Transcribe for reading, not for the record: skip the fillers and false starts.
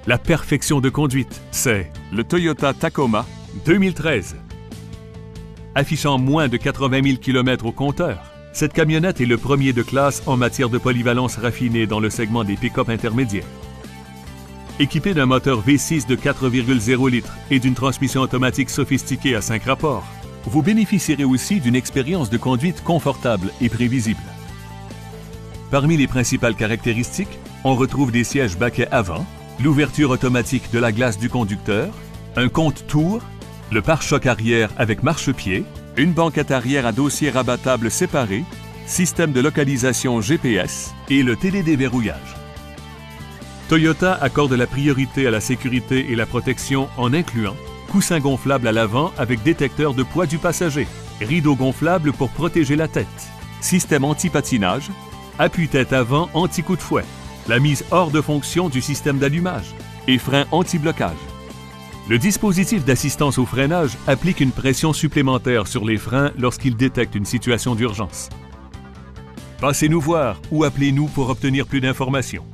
La perfection de conduite, c'est le Toyota Tacoma 2013. Affichant moins de 80 000 km au compteur, cette camionnette est le premier de classe en matière de polyvalence raffinée dans le segment des pick-up intermédiaires. Équipée d'un moteur V6 de 4,0 litres et d'une transmission automatique sophistiquée à 5 rapports, vous bénéficierez aussi d'une expérience de conduite confortable et prévisible. Parmi les principales caractéristiques, on retrouve des sièges baquets avant, l'ouverture automatique de la glace du conducteur, un compte-tours, le pare-choc arrière avec marchepied, une banquette arrière à dossier rabattable séparé, système de localisation GPS et le télédéverrouillage. Toyota accorde la priorité à la sécurité et la protection en incluant coussin gonflable à l'avant avec détecteur de poids du passager, rideau gonflable pour protéger la tête, système anti-patinage, appuie-tête avant anti-coup de fouet, la mise hors de fonction du système d'allumage et frein anti-blocage. Le dispositif d'assistance au freinage applique une pression supplémentaire sur les freins lorsqu'il détecte une situation d'urgence. Passez nous voir ou appelez-nous pour obtenir plus d'informations.